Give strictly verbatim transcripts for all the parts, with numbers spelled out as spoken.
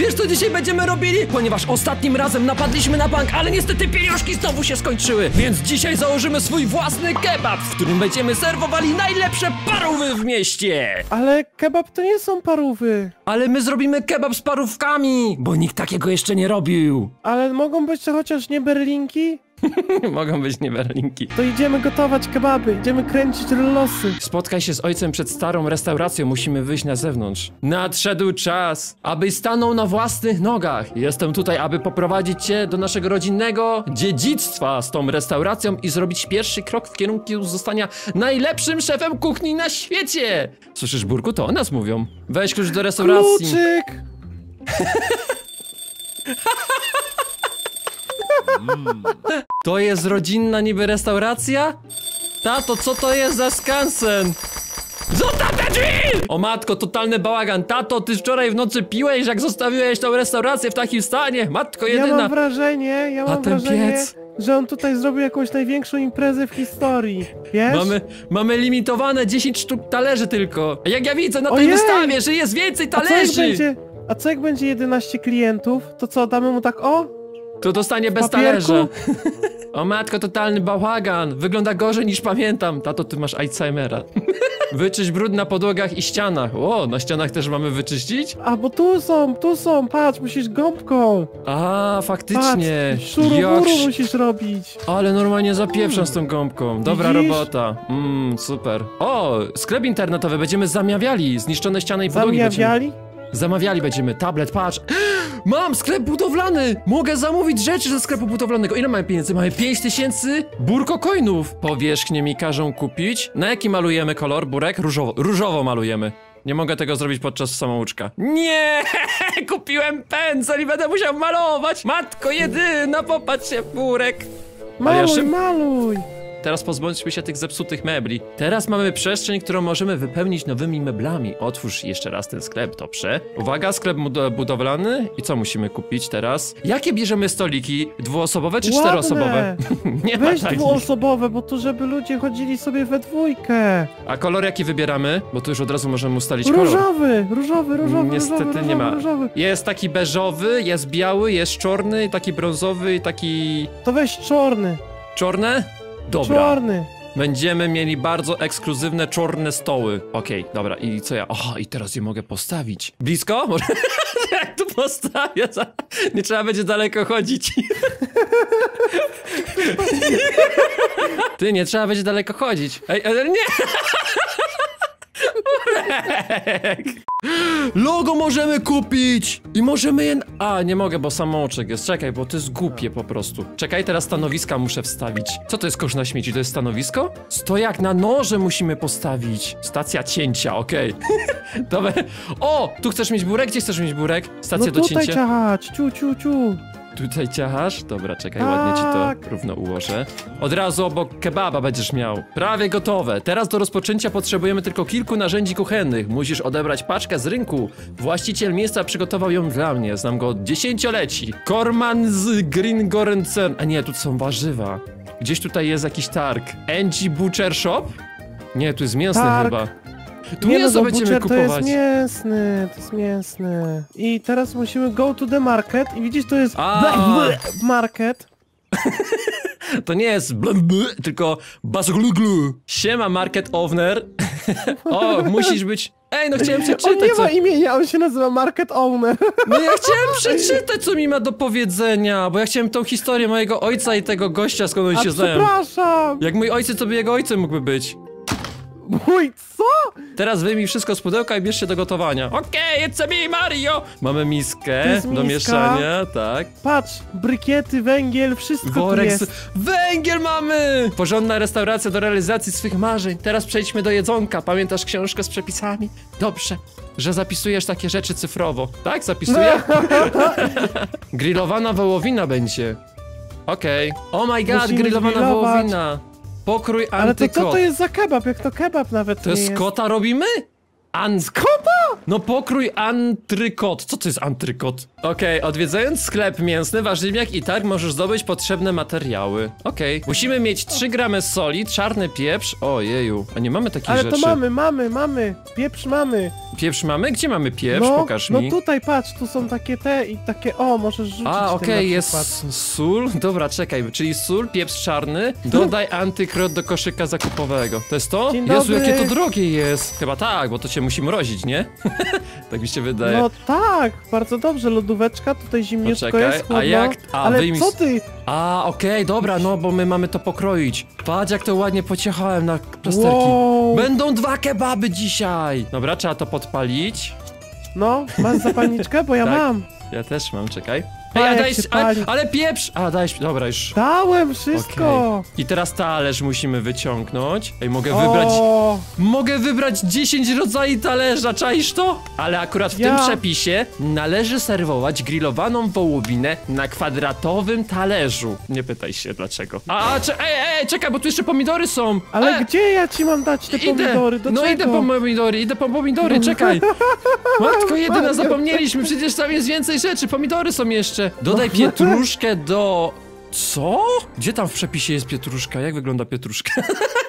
Wiesz, co dzisiaj będziemy robili? Ponieważ ostatnim razem napadliśmy na bank, ale niestety pieniążki znowu się skończyły. Więc dzisiaj założymy swój własny kebab, w którym będziemy serwowali najlepsze parówy w mieście. Ale kebab to nie są parówy. Ale my zrobimy kebab z parówkami, bo nikt takiego jeszcze nie robił. Ale mogą być to chociaż nie berlinki? Mogą być nieberlinki. To idziemy gotować kebaby, idziemy kręcić rollosy. Spotkaj się z ojcem przed starą restauracją, musimy wyjść na zewnątrz. Nadszedł czas, abyś stanął na własnych nogach. Jestem tutaj, aby poprowadzić cię do naszego rodzinnego dziedzictwa z tą restauracją i zrobić pierwszy krok w kierunku zostania najlepszym szefem kuchni na świecie. Słyszysz, Burku? To o nas mówią. Weź klucz do restauracji. Kluczyk! To jest rodzinna niby restauracja? Tato, co to jest za skansen? Zostaw te drzwi! O matko, totalny bałagan. Tato, ty wczoraj w nocy piłeś, jak zostawiłeś tą restaurację w takim stanie. Matko jedyna. Ja mam wrażenie, ja A mam ten wrażenie, piec? że on tutaj zrobił jakąś największą imprezę w historii. Wiesz? Mamy, mamy limitowane dziesięć sztuk talerzy tylko. A jak ja widzę na tej Ojej! wystawie, że jest więcej A co jak talerzy, będzie, a co jak będzie jedenaście klientów? To co, damy mu tak o? to dostanie bez papierku? talerza. O matko, totalny bałagan. Wygląda gorzej niż pamiętam. Tato, ty masz Alzheimera. Wyczyść brud na podłogach i ścianach. O, na ścianach też mamy wyczyścić? A bo tu są, tu są, patrz, musisz gąbką. A, faktycznie. Patrz, szuruburu Jak- musisz robić. Ale normalnie zapieprzam z tą gąbką. Dobra Widzisz? robota. Mmm, super. O, sklep internetowy. Będziemy zamawiali. Zniszczone ściany i podłogi będziemy. Zamawiali? Zamawiali będziemy. Tablet, patrz. Mam sklep budowlany. Mogę zamówić rzeczy ze sklepu budowlanego. Ile mamy pieniędzy? Mamy pięć tysięcy burko coinów. Powierzchnię mi każą kupić. Na jaki malujemy kolor, Burek? Różowo. Różowo malujemy. Nie mogę tego zrobić podczas samouczka. Nie! Kupiłem pędzel i będę musiał malować. Matko jedyna, popatrz się, Burek. Ale ja Maluj, szyb- maluj. Teraz pozbądźmy się tych zepsutych mebli. Teraz mamy przestrzeń, którą możemy wypełnić nowymi meblami. Otwórz jeszcze raz ten sklep, dobrze. Uwaga, sklep bud- budowlany. I co musimy kupić teraz? Jakie bierzemy stoliki? Dwuosobowe czy Ładne. czteroosobowe? Nie ma Weź takich. dwuosobowe, bo to żeby ludzie chodzili sobie we dwójkę. A kolor jaki wybieramy? Bo tu już od razu możemy ustalić kolor. Różowy, różowy, różowy, Niestety różowy, nie ma. różowy, różowy. Jest taki beżowy, jest biały, jest czarny, taki brązowy i taki... To weź czarny, Czarne? Dobra. czarny. Będziemy mieli bardzo ekskluzywne czarne stoły. Okej, dobra, i co ja? Aha, i teraz je mogę postawić. Blisko? Może... Jak tu postawię? Nie trzeba będzie daleko chodzić. Ty, nie trzeba będzie daleko chodzić. Ej, ale nie! Logo możemy kupić! I możemy je... A, nie mogę, bo samouczek jest. Czekaj, bo to jest głupie po prostu. Czekaj, teraz stanowiska muszę wstawić. Co to jest kosz na śmieci? To jest stanowisko? Stojak na noże musimy postawić. Stacja cięcia, okej. Dobra. O! Tu chcesz mieć burek? Gdzie chcesz mieć burek? Stacja No do tutaj cięcia. ciachać, ciu, ciu, ciu. Tutaj ciachasz? Dobra, czekaj, Tak. ładnie ci to równo ułożę. Od razu obok kebaba będziesz miał. Prawie gotowe. Teraz do rozpoczęcia potrzebujemy tylko kilku narzędzi kuchennych. Musisz odebrać paczkę z rynku. Właściciel miejsca przygotował ją dla mnie. Znam go od dziesięcioleci. Korman z Gringorencen. A nie, tu są warzywa. Gdzieś tutaj jest jakiś targ. Angie Butcher Shop? Nie, tu jest mięsny Targ. chyba. Tu Nie mięso no, bo będziemy butcher to jest kupować. mięsny, to jest mięsny. I teraz musimy go to the market i widzisz, to jest A. ble, ble, market. To nie jest blum, blum, tylko bazgluglu. Siema, market owner. O, musisz być... Ej, no chciałem On przeczytać, nie co... ma imienia, on się nazywa market owner. No ja chciałem przeczytać, co mi ma do powiedzenia, bo ja chciałem tą historię mojego ojca i tego gościa, skąd oni A się znają. przepraszam. Jak mój ojciec, to by jego ojcem mógłby być. Mój, co? Teraz wyjmij wszystko z pudełka i bierz się do gotowania. Okej, it's me, Mario! Mamy miskę To jest do miska. mieszania, tak. Patrz, brykiety, węgiel, wszystko Worek tu z... jest. Węgiel mamy! Porządna restauracja do realizacji swych marzeń. Teraz przejdźmy do jedzonka. Pamiętasz książkę z przepisami? Dobrze, że zapisujesz takie rzeczy cyfrowo. Tak, zapisuję? Grillowana wołowina będzie. Okej. Oh my god, Musimy grillowana zgrillować. wołowina. Pokrój Ale to antykot. co to jest za kebab, jak to kebab nawet To nie jest jest? kota robimy? An... Kota? No pokrój antrykot. Co to jest antrykot? Okej, okay, odwiedzając sklep mięsny, warzywniak i targ możesz zdobyć potrzebne materiały. Okej. Okay. Musimy mieć trzy gramy soli, czarny pieprz. Ojeju, a nie mamy takich Ale rzeczy. to mamy, mamy, mamy. Pieprz mamy. Pieprz mamy? Gdzie mamy pieprz? No, Pokaż no mi. No tutaj patrz, tu są takie te i takie, o, możesz rzucić. A, okej, okay, jest przykład. sól. Dobra, czekaj, czyli sól, pieprz czarny. Dodaj antykrot do koszyka zakupowego. To jest to? Dzień Jezu, dobry. jakie to drogie jest. Chyba tak, bo to się musi mrozić, nie? Tak mi się wydaje. No tak, bardzo dobrze, lodóweczka, tutaj zimniutko Poczekaj, jest, chłodno. a jak... A, Ale wyjmij... co ty? A, okej, okay, dobra, no bo my mamy to pokroić. Patrz, jak to ładnie pociechałem na plasterki. Wow. Będą dwa kebaby dzisiaj. Dobra, trzeba to podpalić. No, masz zapalniczkę? Bo ja Tak. mam. Ja też mam, czekaj. A, Ej, a jak daj, się ale, pali. ale pieprz! A, daj, dobra, już. Dałem wszystko. Okay. I teraz talerz musimy wyciągnąć. Ej, mogę O, wybrać... Mogę wybrać dziesięć rodzajów talerza, czaisz to? Ale akurat w Ja. tym przepisie należy serwować grillowaną wołowinę na kwadratowym talerzu. Nie pytaj się dlaczego. A, a cze ej, ej, czekaj, bo tu jeszcze pomidory są. Ale e, gdzie ja ci mam dać te pomidory? Do No czego? idę po pomidory, idę po pomidory, czekaj. Matko jedyna, zapomnieliśmy, przecież tam jest więcej rzeczy, pomidory są jeszcze. Dodaj No. pietruszkę do... Co? Gdzie tam w przepisie jest pietruszka? Jak wygląda pietruszka?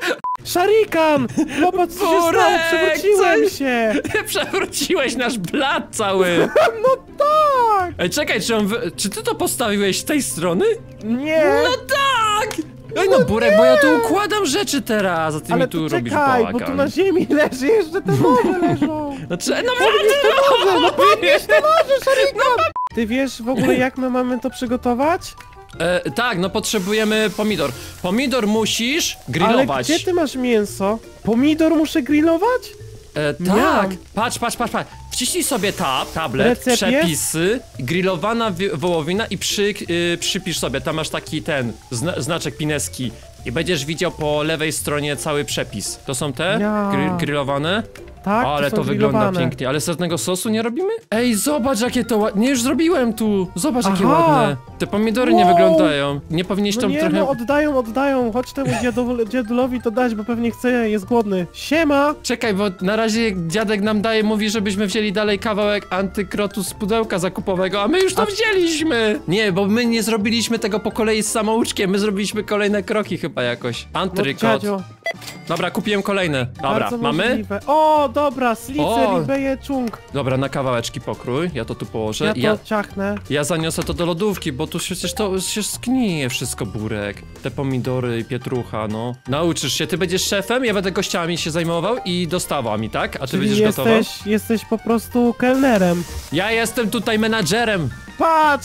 Szarikan! Popatrz, co się stało, Burek, przewróciłem co- się! Przewróciłeś nasz blat cały. No tak! Ej, czekaj, czy, on wy... czy ty to postawiłeś z tej strony? Nie! No tak! Ej, no Burek, bo ja tu układam rzeczy teraz, a ty Ale mi tu to robisz czekaj, bałagan. bo tu na ziemi leży, jeszcze te nowe leżą! Znaczy, no Podnieś te noże, no podnieś te noże, Szarikan! Ty wiesz w ogóle jak my mamy to przygotować? E, tak, no potrzebujemy pomidor. Pomidor musisz Ale grillować. gdzie ty masz mięso? Pomidor muszę grillować? E, tak, Miam. patrz, patrz, patrz, patrz. Wciśnij sobie tab, tablet, Recepie? przepisy, grillowana wi- wołowina i przy, y, przypisz sobie, tam masz taki ten, zna znaczek pineski. I będziesz widział po lewej stronie cały przepis. To są te? Ja. Grill, grillowane? Tak, Ale to, to są wygląda grillowane. pięknie. Ale sernego sosu nie robimy? Ej, zobacz jakie to ładne. Nie, już zrobiłem tu. Zobacz jakie Aha. ładne. Te pomidory nie Wow. wyglądają. Nie powinieneś No tam nie, trochę... no oddają, oddają, chodź temu dziadu, dziadulowi to dać, bo pewnie chce, jest głodny. Siema! Czekaj, bo na razie dziadek nam daje, mówi, żebyśmy wzięli dalej kawałek antykrotu z pudełka zakupowego, a my już to A- wzięliśmy! Nie, bo my nie zrobiliśmy tego po kolei z samouczkiem, my zrobiliśmy kolejne kroki chyba jakoś. No, Antrykot. dziadzio, Dobra, kupiłem kolejne. Dobra, bardzo mamy? możliwe. O, dobra, slice, O. ribeje, czung. Dobra, na kawałeczki pokrój, ja to tu położę. Ja to ja, ciachnę. ja zaniosę to do lodówki, bo tu przecież to się zgnije wszystko, Burek. Te pomidory i pietrucha, no. Nauczysz się, ty będziesz szefem, ja będę gościami się zajmował i dostawami, tak? A ty Czyli będziesz gotował? jesteś, jesteś po prostu kelnerem. Ja jestem tutaj menadżerem. Patrz!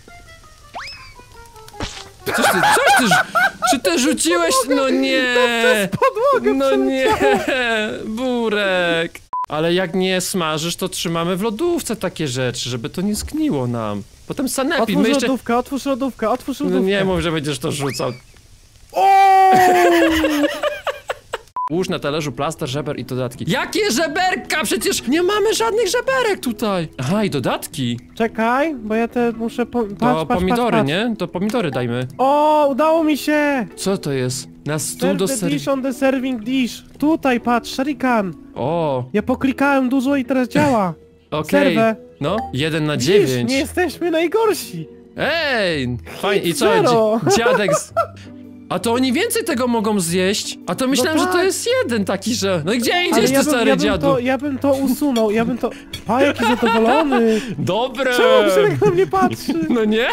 Coś ty, coś ty, rzu- czy ty rzuciłeś? No nie. Podłogę No nie, przeleciało. Burek. Ale jak nie smażysz, to trzymamy w lodówce takie rzeczy, żeby to nie zgniło nam. Potem sanepid, Otwórz my jeszcze... lodówkę, otwórz lodówkę, otwórz No lodówkę. nie mów, że będziesz to rzucał. O! Łóż na talerzu plaster, żeber i dodatki. Jakie żeberka? Przecież nie mamy żadnych żeberek tutaj. Aha, i dodatki. Czekaj, bo ja te muszę po... patrz, To patrz, pomidory, patrz, patrz. nie? To pomidory dajmy. O, udało mi się! Co to jest? Na stół Serve do the ser... dish on the serving dish. Tutaj, patrz, shuriken. O, Ja poklikałem dużo i teraz działa. okej. Serwę. No, jeden na Widzisz, dziewięć. nie jesteśmy najgorsi. Ej, fajnie. I co? Zero. dzi- Dziadek z... A to oni więcej tego mogą zjeść? A to myślałem, No że to tak. jest jeden taki, że... No i gdzie Ale idziesz, ja ty bym, stary ja, bym dziadu? to, ja bym to usunął, ja bym to... Pa, jaki zadowolony. Dobre! Czemu Przemek na mnie patrzy? No nie?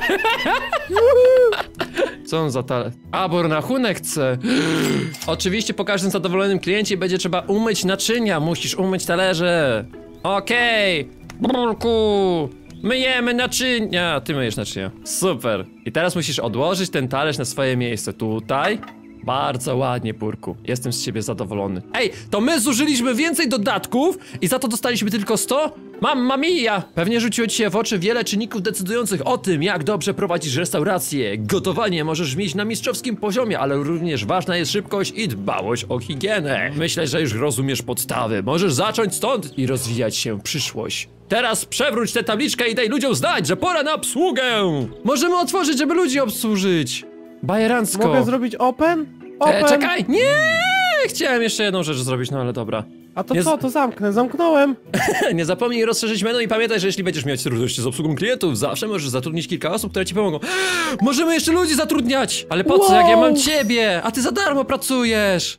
Co on za tale... A, bo rachunek chce. Oczywiście po każdym zadowolonym kliencie będzie trzeba umyć naczynia. Musisz umyć talerze. Okej. Burku. Myjemy naczynia. Ty myjesz naczynia. Super. I teraz musisz odłożyć ten talerz na swoje miejsce. Tutaj. Bardzo ładnie, Burku. Jestem z ciebie zadowolony. Ej, to my zużyliśmy więcej dodatków i za to dostaliśmy tylko sto? Mamma mia! Pewnie rzuciło ci się w oczy wiele czynników decydujących o tym, jak dobrze prowadzisz restaurację. Gotowanie możesz mieć na mistrzowskim poziomie, ale również ważna jest szybkość i dbałość o higienę. Myślę, że już rozumiesz podstawy. Możesz zacząć stąd i rozwijać się w przyszłość. Teraz przewróć tę tabliczkę i daj ludziom znać, że pora na obsługę! Możemy otworzyć, żeby ludzi obsłużyć. Bajerancko. Mogę zrobić open? Open! E, czekaj! Nie! Chciałem jeszcze jedną rzecz zrobić, no ale dobra. A to Nie z- co, to zamknę, zamknąłem. Nie zapomnij rozszerzyć menu i pamiętaj, że jeśli będziesz mieć trudności z obsługą klientów, zawsze możesz zatrudnić kilka osób, które ci pomogą. Możemy jeszcze ludzi zatrudniać! Ale po co, jak ja mam Wow. ciebie? A ty za darmo pracujesz!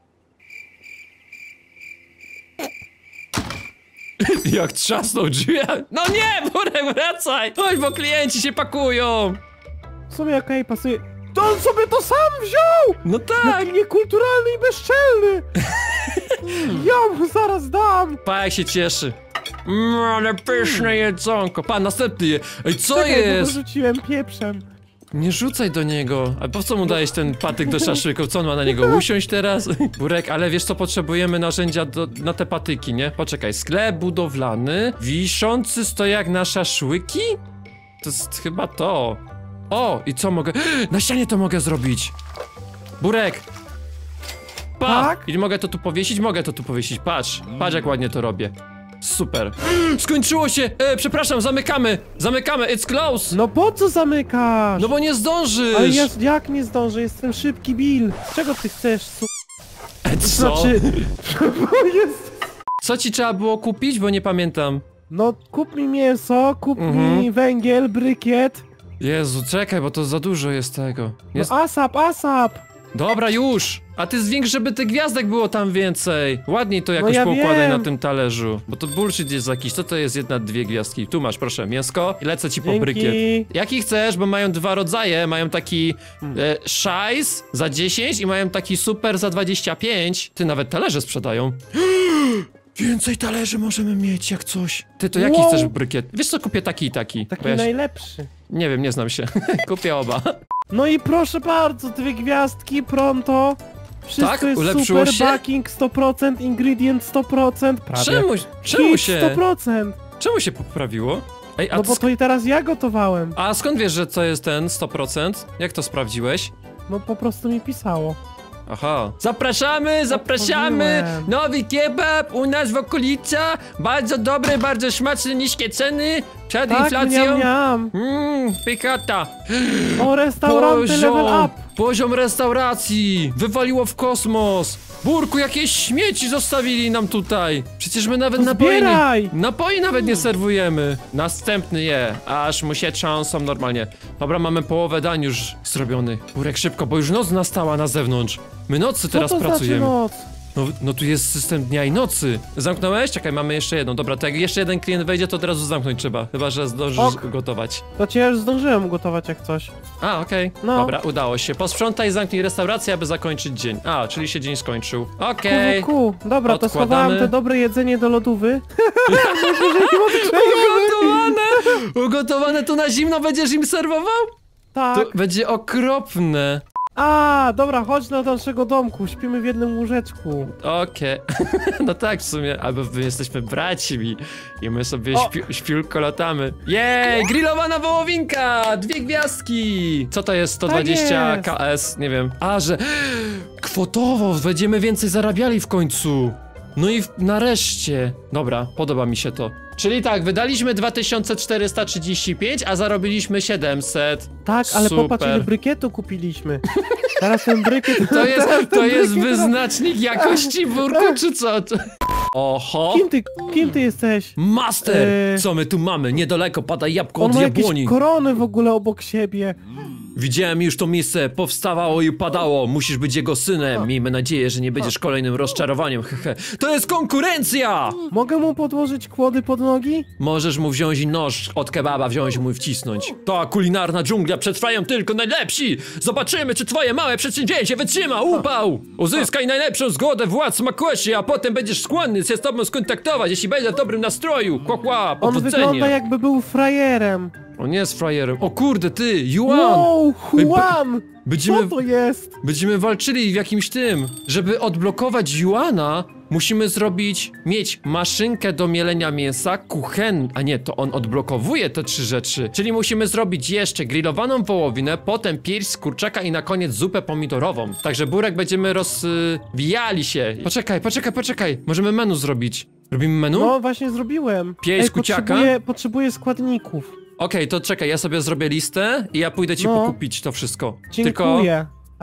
Jak trzasnął drzwi. No nie, Burek, wracaj! Chodź, bo klienci się pakują! W sumie okej, okay, pasuje. To on sobie to sam wziął! No tak! Jaki niekulturalny i bezczelny! Ja mu zaraz dam! Pa, jak się cieszy. Mmm, ale pyszne jedzonko. Pa, następny je. Ej, co Czekaj, bo jest? go rzuciłem pieprzem. Nie rzucaj do niego. A po co mu dałeś ten patyk do szaszłyków? Co on ma na niego usiąść teraz? Burek, ale wiesz co, potrzebujemy narzędzia do, na te patyki, nie? Poczekaj, sklep budowlany, wiszący stojak na szaszłyki? To jest chyba to. O, i co mogę? Na ścianie to mogę zrobić. Burek! Pa! Tak? I mogę to tu powiesić? Mogę to tu powiesić, patrz. Patrz jak ładnie to robię. Super. Skończyło się! E, przepraszam, zamykamy! Zamykamy, it's close! No po co zamykasz? No bo nie zdążysz! Ale ja jak nie zdążę, jestem szybki Bill. Czego ty chcesz, su... Co? Znaczy... bo jest... Co ci trzeba było kupić? Bo nie pamiętam. No kup mi mięso, kup Mhm. mi węgiel, brykiet. Jezu, czekaj, bo to za dużo jest tego. Jest... No asap, asap! Dobra, już! A ty zwiększ, żeby tych gwiazdek było tam więcej. Ładniej to jakoś ja poukładaj wiem. na tym talerzu. Bo to bullshit jest jakiś. Co to jest jedna, dwie gwiazdki? Tu masz, proszę, mięsko i lecę ci po brykiet. Dzięki. Jaki chcesz, bo mają dwa rodzaje. Mają taki e, szajs za dziesięć i mają taki super za dwadzieścia pięć. Ty, nawet talerze sprzedają. Więcej talerzy możemy mieć, jak coś. Ty, to jaki Wow. chcesz brykiet? Wiesz co, kupię taki i taki. Taki Bo ja się- najlepszy. Nie wiem, nie znam się. Kupię oba. No i proszę bardzo, dwie gwiazdki, pronto. Wszystko Tak? jest Ulepszyło super, się? backing sto procent, ingredient sto procent, prawie. Czemu, czemu Hit się, sto procent. czemu się poprawiło? Ej, a No ty bo sk- to i teraz ja gotowałem. a skąd wiesz, że to jest ten sto procent? Jak to sprawdziłeś? No po prostu mi pisało. Aha. Zapraszamy, zapraszamy! Otworzyłem. Nowy kebab u nas w okolicach. Bardzo dobry, bardzo smaczny, niskie ceny. Przed Tak, inflacją. miam, miam. Mmm, pikata. O, restauranty level up. poziom restauracji. Wywaliło w kosmos. Burku, jakieś śmieci zostawili nam tutaj. Przecież my nawet To napoi nie, zbieraj. napoi nawet nie serwujemy. Następny je, aż mu się trząsą normalnie. Dobra, mamy połowę dań już zrobionych. Burek, szybko, bo już noc nastała na zewnątrz. My nocy Co teraz to pracujemy. znaczy noc? No, no tu jest system dnia i nocy. Zamknąłeś? Czekaj, mamy jeszcze jedną. Dobra, to jak jeszcze jeden klient wejdzie, to od razu zamknąć trzeba. Chyba, że zdążysz Ok. gotować. To cię już zdążyłem ugotować jak coś. A, okej. No. Dobra, udało się. Posprzątaj, zamknij restaurację, aby zakończyć dzień. A, czyli się dzień skończył. Okej. Ku, ku, ku. Dobra, to Odkładamy. schowałem te dobre jedzenie do lodówy. Ugotowane! Ugotowane to na zimno będziesz im serwował? Tak. To będzie okropne. A, dobra, chodź do naszego domku, śpimy w jednym łóżeczku. Okej. No tak, w sumie, albo my jesteśmy braćmi i my sobie O! śpi śpiulko latamy. Jej, grillowana wołowinka! Dwie gwiazdki! Co to jest sto dwadzieścia jest. K S? Nie wiem. A, że kwotowo będziemy więcej zarabiali w końcu. No i w, nareszcie. Dobra, podoba mi się to. Czyli tak, wydaliśmy dwa tysiące czterysta trzydzieści pięć, a zarobiliśmy siedemset. Tak, ale Super. popatrz ile brykietu kupiliśmy. Teraz ten brykiet... To jest, teraz ten to jest brykiet- wyznacznik jakości burku, czy co? Oho! Kim ty, kim ty jesteś? Master! Eee. Co my tu mamy? Niedaleko pada jabłko On od ma jabłoni. jakieś korony w ogóle obok siebie. Widziałem już to miejsce, powstawało i padało. Musisz być jego synem. Miejmy nadzieję, że nie będziesz kolejnym rozczarowaniem. Hehe. To jest konkurencja! Mogę mu podłożyć kłody pod nogi? Możesz mu wziąć i nóż od kebaba, wziąć i mu wcisnąć. Ta kulinarna dżungla przetrwają tylko najlepsi! Zobaczymy, czy twoje małe przedsięwzięcie wytrzyma upał! Uzyskaj najlepszą zgodę władz smakości, a potem będziesz skłonny się z tobą skontaktować, jeśli będzie w dobrym nastroju. Kła, kła, On powodzenia. wygląda jakby był frajerem. On nie jest frajerem. O kurde, ty, Yuan! Wow, Juan! Będziemy, Co to jest? będziemy walczyli w jakimś tym. Żeby odblokować Yuana, musimy zrobić, mieć maszynkę do mielenia mięsa, kuchen, a nie, to on odblokowuje te trzy rzeczy. Czyli musimy zrobić jeszcze grillowaną wołowinę, potem pierś z kurczaka i na koniec zupę pomidorową. Także Burek będziemy rozwijali się. Poczekaj, poczekaj, poczekaj. Możemy menu zrobić. Robimy menu? No właśnie zrobiłem. Pięć Ej, kuciaka? potrzebuję, potrzebuję składników. Okej, to czekaj, ja sobie zrobię listę i ja pójdę ci No. pokupić to wszystko. Dziękuję. Tylko...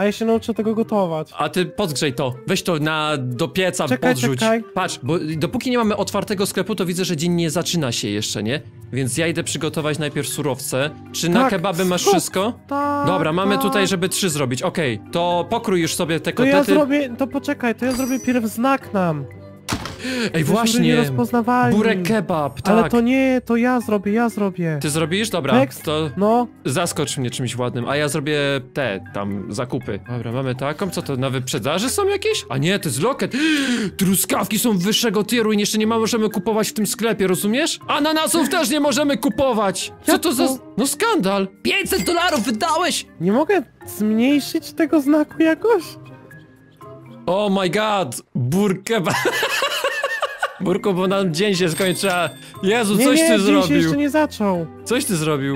A ja się nauczę tego gotować. A ty podgrzej to. Weź to na, do pieca, Czekaj, podrzuć. czekaj. Patrz, bo dopóki nie mamy otwartego sklepu, to widzę, że dzień nie zaczyna się jeszcze, nie? Więc ja idę przygotować najpierw surowce. Czy na Tak, kebaby masz skąd? wszystko? Tak, Dobra, mamy tak. tutaj, żeby trzy zrobić. Okej, to pokrój już sobie te To ja kotlety. zrobię, to poczekaj, to ja zrobię pierw znak nam. Ej, Żeby nie właśnie! rozpoznawali. Burek kebab, tak. Ale to nie, to ja zrobię, ja zrobię. Ty zrobisz? Dobra, Tekst? to No, zaskocz mnie czymś ładnym, a ja zrobię te, tam, zakupy. Dobra, mamy taką, co to, na wyprzedaży są jakieś? A nie, to jest loket. Truskawki są wyższego tieru i jeszcze nie ma, możemy kupować w tym sklepie, rozumiesz? Ananasów też nie możemy kupować! Co Jak to za... to? No skandal! pięćset dolarów wydałeś! nie mogę zmniejszyć tego znaku jakoś? Oh my god! Burkeba. Burku, bo nam dzień się skończy, a... Jezu, Nie, coś nie, ty dzień się zrobił! jeszcze nie zaczął. Coś ty zrobił?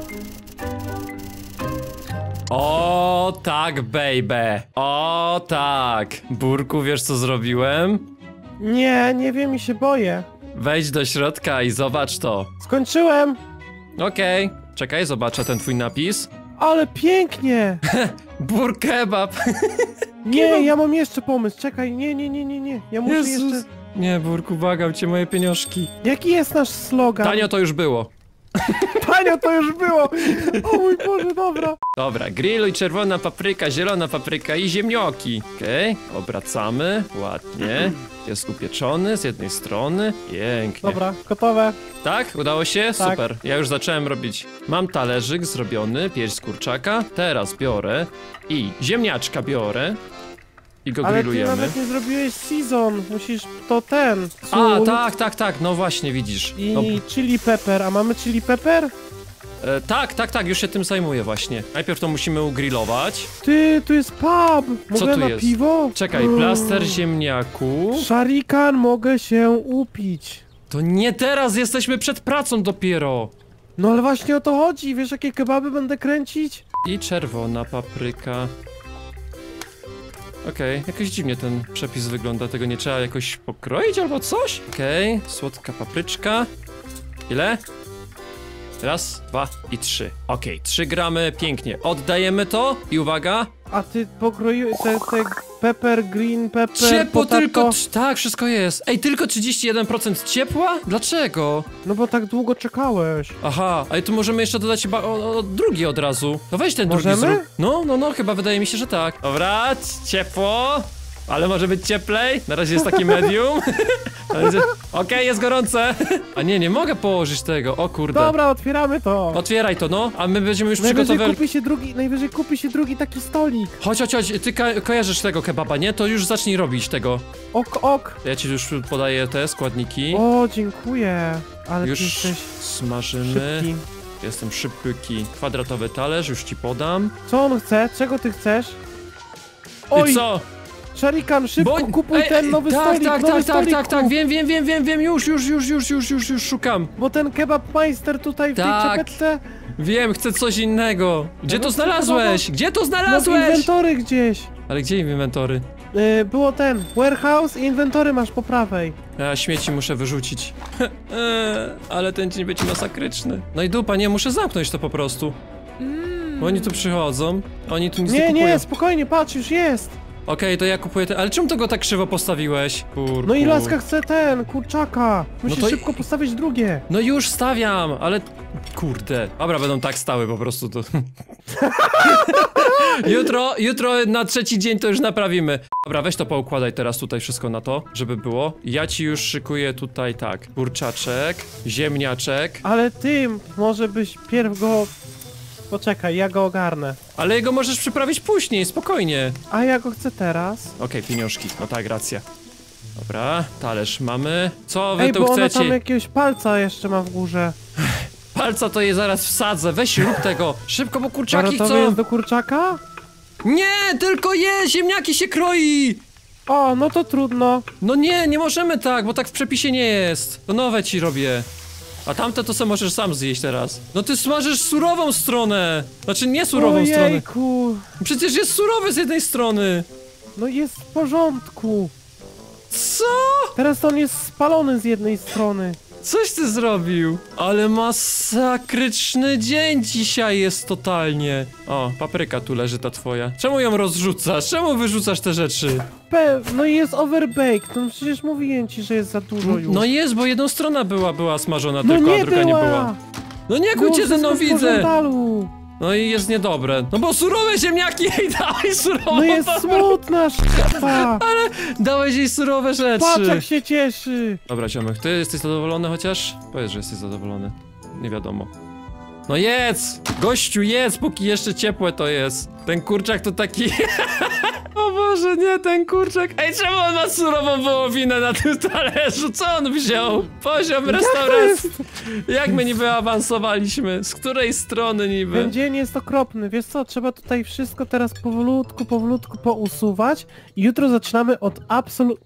O tak, baby! O tak! Burku, wiesz co zrobiłem? Nie, nie wiem i się boję. Wejdź do środka i zobacz to. Skończyłem, Okej, czekaj, zobaczę ten twój napis. ale pięknie. Bur kebab! Nie, ja mam jeszcze pomysł, czekaj, nie, nie, nie, nie, nie. Ja muszę Jezus! jeszcze... Nie, Burku, błagam cię, moje pieniążki. Jaki jest nasz slogan? Tanio to już było. Tanio to już było. O mój Boże, dobra. Dobra, grilluj, czerwona papryka, zielona papryka i ziemnioki. Okej, obracamy, ładnie. Jest upieczony z jednej strony, pięknie. Dobra, gotowe. Tak? Udało się? Tak. Super. Ja już zacząłem robić. Mam talerzyk zrobiony, pierś z kurczaka. Teraz biorę i ziemniaczka biorę i go Ale ty grillujemy. nawet nie zrobiłeś season, musisz to ten, A, sól tak, tak, tak, no właśnie, widzisz. i No, chili pepper, a mamy chili pepper? e, tak, tak, tak, już się tym zajmuję właśnie. Najpierw to musimy ugrillować. Ty, tu jest pub, mogę tu na jest? piwo? Czekaj, plaster ziemniaku. Szarikan, mogę się upić. To nie teraz, jesteśmy przed pracą dopiero. No ale właśnie o to chodzi, wiesz jakie kebaby będę kręcić? I czerwona papryka. Okej, jakoś dziwnie ten przepis wygląda, tego nie trzeba jakoś pokroić albo coś? Okej, słodka papryczka. Ile? Raz, dwa i trzy. Okej, trzy gramy, pięknie. Oddajemy to i uwaga. A ty pokroiłeś te, te pepper, green pepper, Ciepło potato. tylko... trz- Tak, wszystko jest. Ej, tylko trzydzieści jeden procent ciepła? Dlaczego? No bo tak długo czekałeś. Aha, ale tu możemy jeszcze dodać chyba o, o, drugi od razu. No weź ten drugi Możemy? zrób. No, no, no, chyba wydaje mi się, że tak. Dobra, c- ciepło. Ale może być cieplej. Na razie jest taki medium. Okej, okay, jest gorące. A nie, nie mogę położyć tego. O kurde. Dobra, otwieramy to. Otwieraj to, no. A my będziemy już Najwyżej przygotowali. kupi się drugi, najwyżej kupi się drugi taki stolik. Chodź, chodź, chodź. Ty ko kojarzysz tego kebaba, nie? To już zacznij robić tego. Ok, ok. Ja ci już podaję te składniki. O, dziękuję. Ale Już ty jesteś smażymy. szybki. Jestem szybki. Kwadratowy talerz, już ci podam. Co on chce? Czego ty chcesz? I Oj, co? Szarikan, szybko Bo- kupuj Ej, ten nowy tak, stolik, tak, nowy tak, tak, stolik tak, tak, kup. wiem, wiem, wiem, wiem, wiem, już, już, już, już, już, już, już, już szukam. Bo ten kebabmeister tutaj w Tak. tej czepetce... Wiem, chcę coś innego. Gdzie No to to znalazłeś? Gdzie to No w znalazłeś? inwentory gdzieś. Ale gdzie inwentory? Yy, było ten, warehouse i inwentory masz po prawej. Ja śmieci muszę wyrzucić. Eee, ale ten dzień będzie masakryczny. No i dupa, nie, muszę zamknąć to po prostu. Bo oni tu przychodzą, oni tu nic nie, Nie, kupują. nie, spokojnie, patrz, już jest. Okej, to ja kupuję ten... Ale czemu to go tak krzywo postawiłeś? Kurku. No i laska chce ten, kurczaka. Musisz to i- szybko postawić drugie. No już stawiam, ale... Kurde. Dobra, będą tak stały po prostu to... jutro, jutro na trzeci dzień to już naprawimy. Dobra, weź to poukładaj teraz tutaj wszystko na to, żeby było. Ja ci już szykuję tutaj tak. Kurczaczek, ziemniaczek. Ale ty, może byś pierw go... Poczekaj, ja go ogarnę. Ale jego możesz przyprawić później, spokojnie. A ja go chcę teraz. Okej, pieniążki. No tak, racja. Dobra, talerz mamy. Co wy Ej, tu bo ona chcecie? tam jakiegoś palca jeszcze ma w górze. Palca to je zaraz wsadzę. Weź rób tego. Szybko, bo kurczaki Gotowy chcą. jest do kurczaka? Nie, tylko je, ziemniaki się kroi. O, no to trudno. No nie, nie możemy tak, bo tak w przepisie nie jest. To nowe ci robię. A tamte to co możesz sam zjeść teraz. No ty smażysz surową stronę. Znaczy nie surową stronę. Ojejku. Przecież jest surowy z jednej strony. No jest w porządku. Co? Teraz to on jest spalony z jednej strony. Coś ty zrobił. Ale masakryczny dzień dzisiaj jest totalnie. O, papryka tu leży ta twoja. Czemu ją rozrzucasz? Czemu wyrzucasz te rzeczy? Pe no i jest overbaked, no przecież mówiłem ci, że jest za dużo już. No jest, bo jedna strona była, była smażona no tylko, nie a druga była. nie była. No nie Było kłócie ze mną, wszystko w widzę. pożądalu. No i jest niedobre. No bo surowe ziemniaki jej dałeś surową. No jest smutna szkoda. Dałeś jej surowe rzeczy. Patrz jak się cieszy. Dobra, ziomek, ty jesteś zadowolony chociaż? Powiedz, że jesteś zadowolony. Nie wiadomo. No jedz! Gościu, jedz, póki jeszcze ciepłe to jest. Ten kurczak to taki... O Boże, nie, ten kurczak. Ej, czemu on ma surową wołowinę na tym talerzu? Co on wziął? Poziom restauracji. Jak my niby awansowaliśmy? Z której strony niby? Ten dzień jest okropny, wiesz co, trzeba tutaj wszystko teraz powolutku, powolutku pousuwać i jutro zaczynamy od absolut...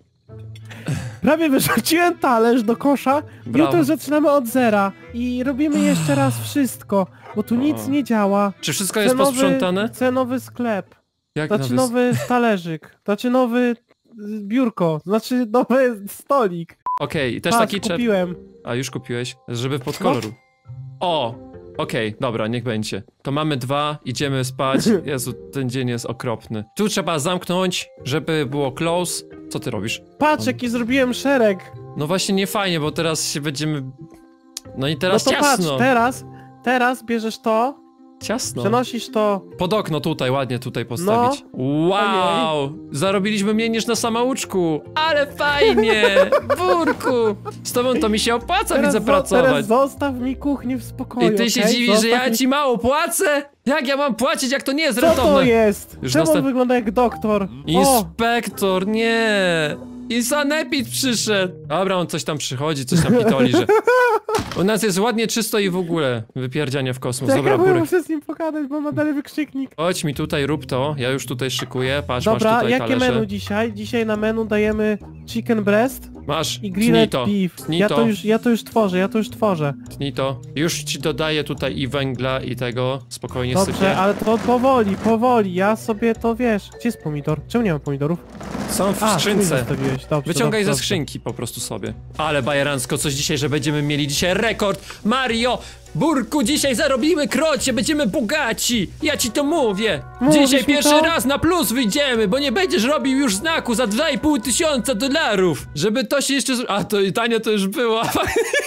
Prawie wyrzuciłem talerz do kosza, Brawo. jutro zaczynamy od zera i robimy jeszcze raz wszystko, bo tu nic nie działa. Czy wszystko jest posprzątane? Chcę nowy sklep, Jak znaczy nowy... nowy talerzyk, znaczy nowy y, biurko, znaczy nowy stolik. Okej, okay, też Patrz, taki czep... kupiłem. A już kupiłeś? Żeby pod koloru. O! Okej, okay, dobra, niech będzie. To mamy dwa, idziemy spać. Jezu, ten dzień jest okropny. Tu trzeba zamknąć, żeby było close. Co ty robisz? Patrz jaki zrobiłem szereg. No właśnie nie fajnie, bo teraz się będziemy... No i teraz no to ciasno. patrz, teraz, teraz bierzesz to, ciasno. przenosisz to. Pod okno tutaj, ładnie tutaj postawić. No. Wow! Ojej. Zarobiliśmy mniej niż na samouczku. Ale fajnie! Burku! Z tobą to mi się opłaca, teraz widzę, pracować. Teraz zostaw mi kuchnię w spokoju, I ty się okay? dziwisz, zostaw że ja mi... ci mało płacę? Jak ja mam płacić, jak to nie jest Co rentowne? to jest? Już Czemu następ... on wygląda jak doktor? Inspektor, nie! I sanepid przyszedł! Dobra, on coś tam przychodzi, coś tam pitoli, że... U nas jest ładnie czysto i w ogóle wypierdzianie w kosmos. Czekaj, Dobra, bo ja Burek. muszę z nim pogadać, bo ma dalej wykrzyknik. Chodź mi tutaj, rób to. Ja już tutaj szykuję. Patrz, Dobra, masz tutaj jakie talerze. menu dzisiaj? Dzisiaj na menu dajemy chicken breast Masz, i grilled tnij to. beef. Tnij Ja to. to, już, ja to już tworzę, ja to już tworzę. Tnij to. Już ci dodaję tutaj i węgla, i tego. Spokojnie Dobrze, sypię. ale to powoli, powoli. Ja sobie to wiesz. Gdzie jest pomidor? Czemu nie mam pomidorów? Są w A, skrzynce. zostawiłeś. Dobrze, Wyciągaj dobrze, ze skrzynki po prostu sobie. Ale bajerancko, coś dzisiaj, że będziemy mieli dzisiaj rekord. Mario, Burku, dzisiaj zarobimy krocie, będziemy bogaci. Ja ci to mówię. Mówisz Dzisiaj mi pierwszy to? raz na plus wyjdziemy, bo nie będziesz robił już znaku za dwa i pół tysiąca dolarów. Żeby to się jeszcze... A, to i tanie to już było. To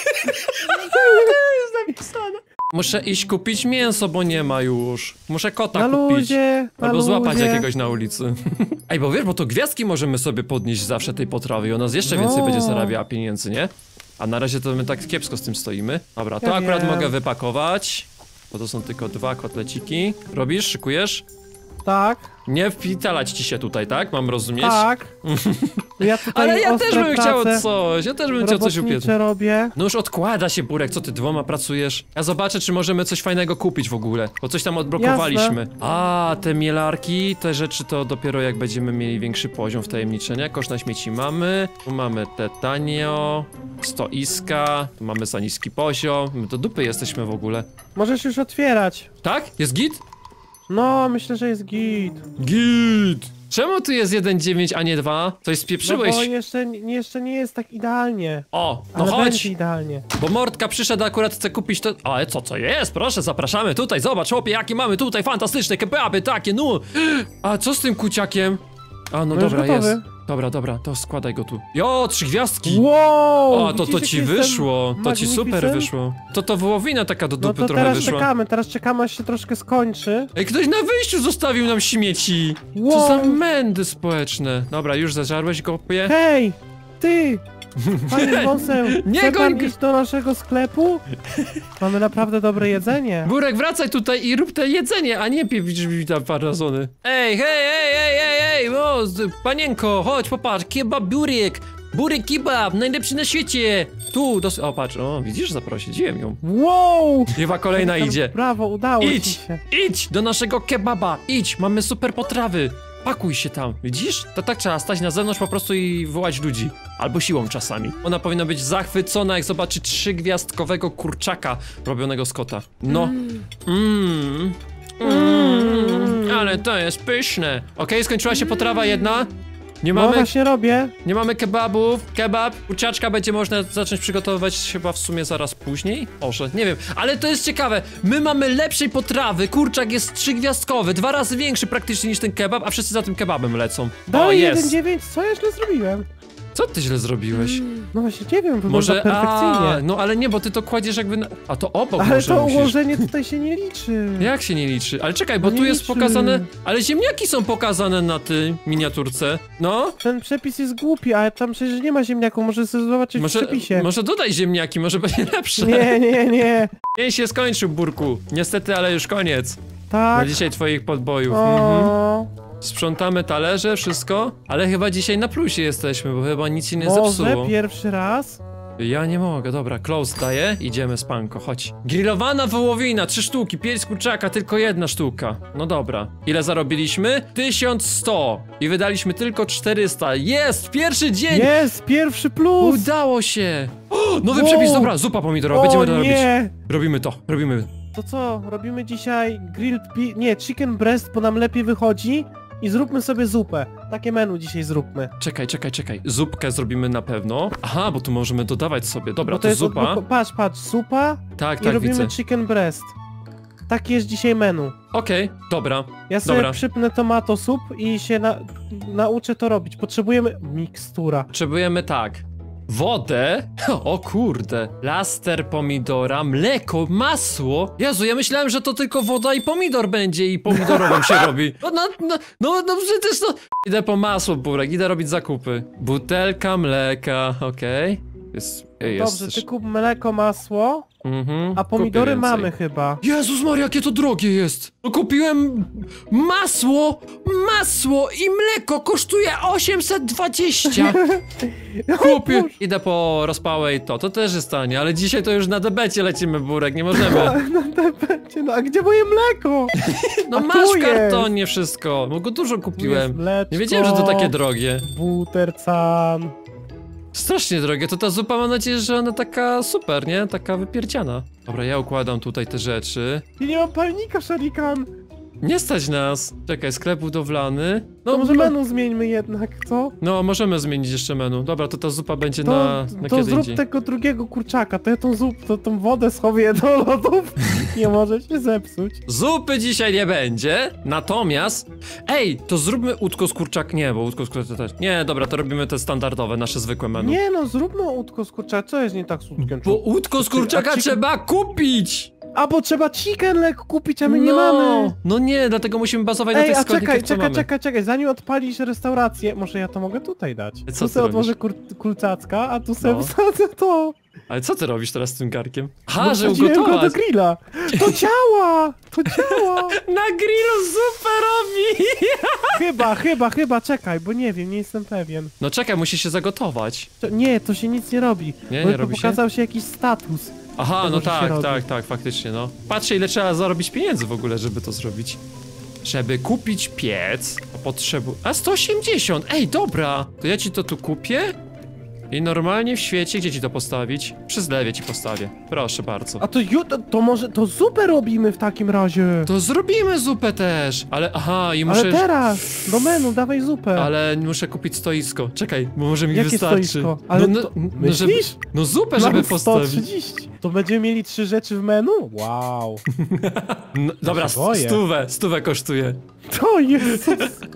jest napisane. Muszę iść kupić mięso, bo nie ma już. Muszę kota Na kupić. luzie, na Albo złapać luzie. jakiegoś na ulicy. Ej, bo wiesz, bo to gwiazdki możemy sobie podnieść zawsze tej potrawy i ona jeszcze No. więcej będzie zarabiała pieniędzy, nie? A na razie to my tak kiepsko z tym stoimy. Dobra, to Ja akurat wiem. mogę wypakować. Bo to są tylko dwa kotleciki. Robisz? Szykujesz? Tak, Nie wpitalać ci się tutaj, tak? Mam rozumieć? tak. Ja tutaj Ale ja też ostre bym chciał prace coś, ja też bym chciał coś upiec. robotnicze robię. No już odkłada się, Burek, co ty dwoma pracujesz? Ja zobaczę, czy możemy coś fajnego kupić w ogóle, bo coś tam odblokowaliśmy. Jasne. A, te mielarki, te rzeczy to dopiero jak będziemy mieli większy poziom wtajemniczenia. Kosz na śmieci mamy, tu mamy te tanio, stoiska, tu mamy za niski poziom, my do dupy jesteśmy w ogóle. Możesz już otwierać. Tak? Jest git? No, myślę, że jest git. Git! Czemu tu jest jeden dziewięć, a nie dwa? Coś No spieprzyłeś? bo jeszcze, jeszcze nie jest tak idealnie. O, no Ale chodź! będzie idealnie. Bo Mordka przyszedł, akurat chce kupić to... Ale co, co jest? Proszę, zapraszamy tutaj, zobacz, chłopie, jakie mamy tutaj fantastyczne kebaby, takie, no! A co z tym kuciakiem? A, no, No już dobra, gotowy. jest. Dobra, dobra, to składaj go tu. Jo, trzy gwiazdki! Wow! O, to to widzisz, ci jak jestem wyszło, to ci super magnificent? wyszło. To to wołowina taka do No dupy to trochę teraz wyszła. czekamy, teraz czekamy aż się troszkę skończy. Ej, ktoś na wyjściu zostawił nam śmieci! Co za Wow. mędy społeczne. Dobra, już zażarłeś go, chłopie? Hej! Ty! Panie wąseł, nie chce goń pan go. iść do naszego sklepu? Mamy naprawdę dobre jedzenie. Burek, wracaj tutaj i rób te jedzenie, a nie pieprz mi tam parazony. Ej, hej, ej, ej, ej, ej, o, z- panienko, chodź, popatrz, kebab burek, burek kebab, najlepszy na świecie. Tu, dos... o, patrz, o, widzisz, zaprosiłem ją. Wow! Chyba kolejna Tam- idzie. Brawo, udało ci Idź, się. idź do naszego kebaba, idź, mamy super potrawy. Pakuj się tam, widzisz? To tak trzeba stać na zewnątrz po prostu i wołać ludzi. Albo siłą czasami. Ona powinna być zachwycona, jak zobaczy trzygwiazdkowego kurczaka robionego z kota. No. Mmm. Mmm. Ale to jest pyszne. Okej, skończyła się potrawa jedna. Nie No mamy, właśnie robię. nie mamy kebabów. Kebab, kurczaczka będzie można zacząć przygotowywać chyba w sumie zaraz później. Może, nie wiem. Ale to jest ciekawe. My mamy lepszej potrawy. Kurczak jest trzygwiazdkowy, dwa razy większy praktycznie niż ten kebab, a wszyscy za tym kebabem lecą. O, Dalej jest. jeden dziewięć, co ja źle zrobiłem? Co ty źle zrobiłeś? No właśnie nie wiem, wygląda Może, perfekcyjnie. a, no ale nie, bo ty to kładziesz jakby na... A to obok Ale może to musisz. ułożenie tutaj się nie liczy. Jak się nie liczy? Ale czekaj, bo Nie tu jest liczy. pokazane... Ale ziemniaki są pokazane na tej miniaturce. No? Ten przepis jest głupi, ale tam przecież nie ma ziemniaków, może sobie zobaczyć Może, w przepisie. może dodaj ziemniaki, może będzie lepsze. Nie, nie, nie. Dzień się skończył, Burku. Niestety, ale już koniec. Na Tak. dzisiaj twoich podbojów. Mhm. O, Sprzątamy talerze, wszystko. Ale chyba dzisiaj na plusie jesteśmy, bo chyba nic się nie może zepsuło. pierwszy raz? Ja nie mogę, dobra, close daję, idziemy spanko, chodź. Grillowana wołowina, trzy sztuki, pięć z kurczaka, tylko jedna sztuka. No dobra. Ile zarobiliśmy? tysiąc sto. I wydaliśmy tylko czterysta. Jest! Pierwszy dzień! Jest, pierwszy plus! Udało się! O, nowy Wow. przepis, dobra, zupa pomidorowa, będziemy O to robić. nie! Robimy to, robimy. To co, robimy dzisiaj grilled beef, nie, chicken breast, bo nam lepiej wychodzi i zróbmy sobie zupę. Takie menu dzisiaj zróbmy. Czekaj, czekaj, czekaj. Zupkę zrobimy na pewno. Aha, bo tu możemy dodawać sobie. Dobra, Bo to, jest zupa. odbloku- Patrz, patrz, zupa Tak, i tak, robimy widzę. chicken breast. Takie jest dzisiaj menu. Okej, dobra. Ja sobie Dobra. przypnę tomato soup i się na, nauczę to robić. Potrzebujemy mikstura. Potrzebujemy tak. Wodę, o kurde, plaster pomidora, mleko, masło. Jezu, ja myślałem, że to tylko woda i pomidor będzie i pomidorowym się robi. No, no, no, no, no przecież to... Idę po masło, Burek, idę robić zakupy. Butelka mleka, okej. Jest, jest. Dobrze, ty kup mleko, masło, Mhm, a pomidory kupię więcej. mamy chyba. Jezus Maria, jakie to drogie jest! No kupiłem masło, masło i mleko kosztuje osiemset dwadzieścia. Kupię. Idę po rozpałę i to, to też jest tanie, ale dzisiaj to już na debecie lecimy, Burek, nie możemy. No to będzie, no a gdzie moje mleko? No A tu masz w jest. kartonie wszystko, bo go dużo Tu jest kupiłem. mleczko, Nie wiedziałem, że to takie drogie. Butercan. Strasznie drogie, to ta zupa, mam nadzieję, że ona taka super, nie? Taka wypierdziana. Dobra, ja układam tutaj te rzeczy. Ja nie mam palnika, szarikan. Nie stać nas. Czekaj, sklep budowlany. To No, może no, menu zmieńmy jednak, co? no możemy zmienić jeszcze menu. Dobra, to ta zupa będzie To, na, na to kiedy zrób indziej. tego drugiego kurczaka, to ja tą zup, to, tą wodę schowię do lodów. Nie może się zepsuć. Zupy dzisiaj nie będzie, natomiast... Ej, to zróbmy łódko z kurczak... Nie, bo łódko z kurczak też... Nie, dobra, to robimy te standardowe, nasze zwykłe menu. Nie no, zróbmy łódko z kurczaka, co jest nie tak z łódkiem? Bo łódko z kurczaka A ci- trzeba kupić! A bo trzeba chicken leg kupić, a my nie no, mamy. No nie, dlatego musimy bazować na Ej, tych a składnikach, czekaj, co czekaj, mamy. czekaj, czekaj, zanim odpalisz restaurację, może ja to mogę tutaj dać. Co Tu ty sobie odłożę robisz? kur kurcacka, a tu sobie No. wsadzę to. Ale co ty robisz teraz z tym garkiem? Ha, Bo że wsadziłem go do ugotować! grilla. To działa, to działa. Na grillu zupę robi! Chyba, chyba, chyba, czekaj, bo nie wiem, nie jestem pewien. No czekaj, musi się zagotować. To, nie, to się nic nie robi. Nie, bo nie robi się? pokazał się jakiś status. Aha, To no może się tak, robi. tak, tak, faktycznie, no. Patrzcie, ile trzeba zarobić pieniędzy w ogóle, żeby to zrobić. Żeby kupić piec, to potrzebu... A, sto osiemdziesiąt! Ej, dobra! To ja ci to tu kupię i normalnie w świecie, gdzie ci to postawić? Przy zlewie ci postawię. Proszę bardzo. A to ju, to, to może, to zupę robimy w takim razie. To zrobimy zupę też! Ale, aha, i muszę... Ale teraz, do menu, dawaj zupę. Ale muszę kupić stoisko. Czekaj, bo może mi Jakie wystarczy. stoisko? Ale no, to, no, no, żeby, myślisz? no zupę, żeby Mam postawić. sto trzydzieści. To będziemy mieli trzy rzeczy w menu? Wow. No, dobra, się boję. stówę, stówę kosztuje. To jest...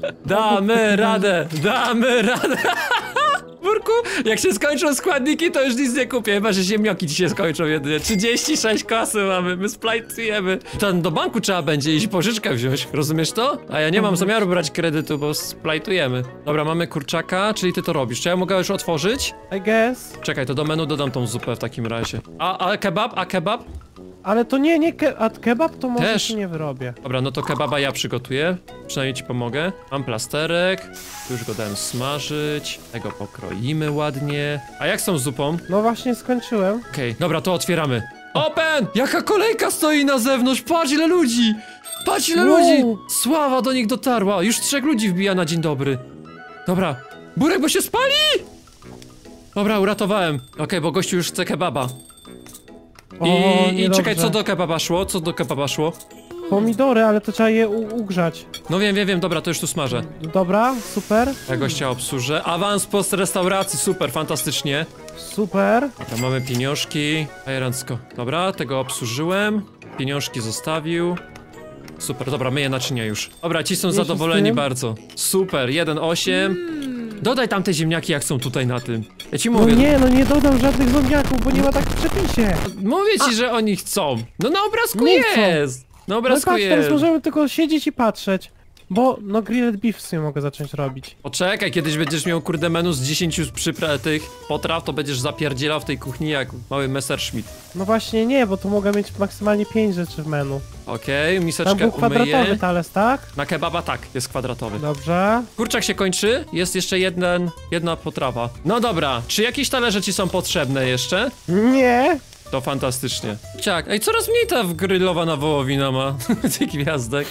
Damy radę, damy radę. Burku, jak się skończą składniki, to już nic nie kupię, chyba że ziemnioki ci się skończą jedynie. trzydzieści sześć kasy mamy, my splajtujemy. Tam do banku trzeba będzie iść pożyczkę wziąć, rozumiesz to? A ja nie mam zamiaru brać kredytu, bo splajtujemy. Dobra, mamy kurczaka, czyli ty to robisz. Czy ja mogę już otworzyć? I guess. Czekaj, to do menu dodam tą zupę w takim razie. A, a kebab? A kebab? Ale to nie, nie, ke a kebab to może Też. się nie wyrobię. Dobra, no to kebaba ja przygotuję. Przynajmniej ci pomogę. Mam plasterek. Już go dałem smażyć. Tego pokroimy ładnie. A jak z tą zupą? No właśnie skończyłem. Okej, dobra, to otwieramy. Open! Jaka kolejka stoi na zewnątrz! Patrz ile ludzi! Patrz ile Wow. ludzi! Sława do nich dotarła. Już trzech ludzi wbija na dzień dobry. Dobra. Burek, bo się spali! Dobra, uratowałem. Okej, bo gościu już chce kebaba. O, I, i niedobrze. czekaj, co do kebaba szło? Co do kebaba szło? Pomidory, ale to trzeba je ugrzać. No wiem, wiem, wiem, dobra, to już tu smażę. Dobra, super. Ja gościa obsłużę. Awans post restauracji, super, fantastycznie. Super. Dobra, mamy pieniążki. Ajerancko. Dobra, tego obsłużyłem. Pieniążki zostawił. Super, dobra, myję naczynia już. Dobra, ci są Wiesz, z zadowoleni tym? bardzo. Super, jeden osiem. Dodaj tam te ziemniaki, jak są tutaj na tym. Ja ci No mówię. nie, no nie dodam żadnych ziemniaków, bo nie ma tak w przepisie. Mówię ci, że oni chcą. No na obrazku Nie chcą. jest. Na No obrazku patrz, teraz jest. możemy tylko siedzieć i patrzeć. Bo, no grilled beef w sumie mogę zacząć robić. Poczekaj, kiedyś będziesz miał kurde menu z dziesięciu przypra tych potraw, to będziesz zapierdzielał w tej kuchni jak mały Messerschmitt. No właśnie nie, bo tu mogę mieć maksymalnie pięć rzeczy w menu. Okej, Tam miseczkę był kwadratowy umyję. talerz, tak? Na kebaba tak, jest kwadratowy. Dobrze. Kurczak się kończy, jest jeszcze jeden, jedna potrawa. No dobra, czy jakieś talerze ci są potrzebne jeszcze? Nie! To fantastycznie. Ciak, ej, coraz mniej ta grillowana wołowina ma tych gwiazdek.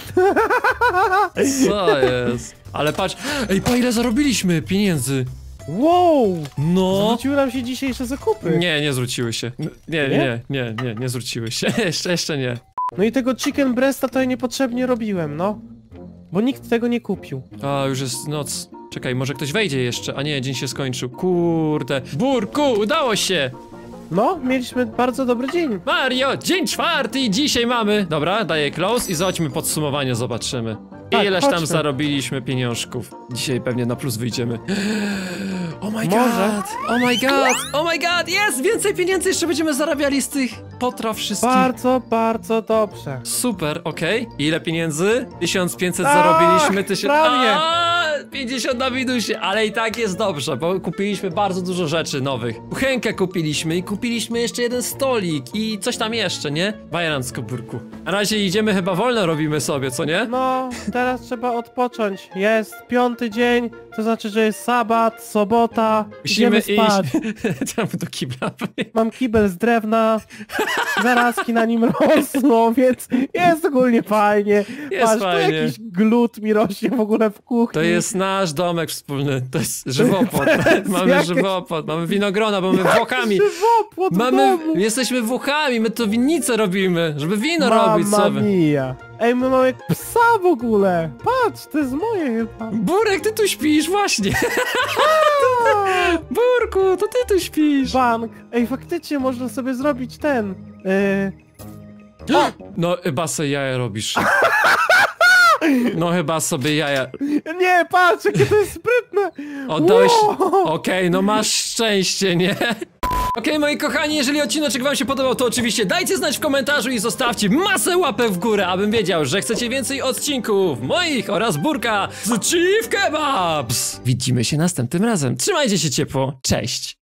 Co jest? Ale patrz, ej, po ile zarobiliśmy pieniędzy? Wow! No. Zwróciły nam się dzisiejsze zakupy. Nie, nie zwróciły się. N- Nie, Nie? nie, nie, nie, nie zwróciły się. jeszcze, jeszcze nie. No i tego chicken breasta to ja niepotrzebnie robiłem, no. Bo nikt tego nie kupił. A, już jest noc. Czekaj, może ktoś wejdzie jeszcze. A nie, dzień się skończył. Kurde. Burku, udało się! No, mieliśmy bardzo dobry dzień. Mario, dzień czwarty i dzisiaj mamy. Dobra, daję close i zobaczmy podsumowanie, zobaczymy. Tak, Ileż tam chodźmy. zarobiliśmy pieniążków. Dzisiaj pewnie na plus wyjdziemy. Oh my Może. god! Oh my god! Oh my god! Jest! Więcej pieniędzy jeszcze będziemy zarabiali z tych potraw wszystkich. Bardzo, bardzo dobrze. Super, okej. Ile pieniędzy? tysiąc pięćset Ach, zarobiliśmy, tysiąc... prawie. A, pięćdziesiąt na minusie, ale i tak jest dobrze, bo kupiliśmy bardzo dużo rzeczy nowych. Kuchenkę kupiliśmy i kupiliśmy jeszcze jeden stolik i coś tam jeszcze, nie? Bajerancko, burku. Na razie idziemy, chyba wolno robimy sobie, co nie? No, teraz trzeba odpocząć. Jest piąty dzień, to znaczy, że jest sabat, sobota. Musimy Idziemy spać. iść. Tam do kibla. Mam kibel z drewna, zarazki na nim rosną, więc jest ogólnie fajnie. Jest Patrz, fajnie. tu jakiś glut mi rośnie w ogóle w kuchni. To jest nasz domek wspólny, to jest żywopłot. To jest Mamy jakieś- żywopłot, mamy winogrona, bo mamy włokami. Żywopłot w Mamy, domu. jesteśmy włochami, my to winnicę robimy, żeby wino robić Mamma sobie. mia. Ej, my mamy psa w ogóle. Patrz, to jest moje chyba. Burek, ty tu śpisz, właśnie. Burku, to ty tu śpisz. Bank. Ej, faktycznie można sobie zrobić ten. Yy, No, chyba sobie jaja robisz. No, chyba sobie jaja. nie, patrz, jakie to jest sprytne. Oddałeś... Wow. Okej, no masz szczęście, nie? Okej, moi kochani, jeżeli odcineczek wam się podobał, to oczywiście dajcie znać w komentarzu i zostawcie masę łapek w górę, abym wiedział, że chcecie więcej odcinków moich oraz Burka z Chief Kebabs. Widzimy się następnym razem. Trzymajcie się ciepło. Cześć.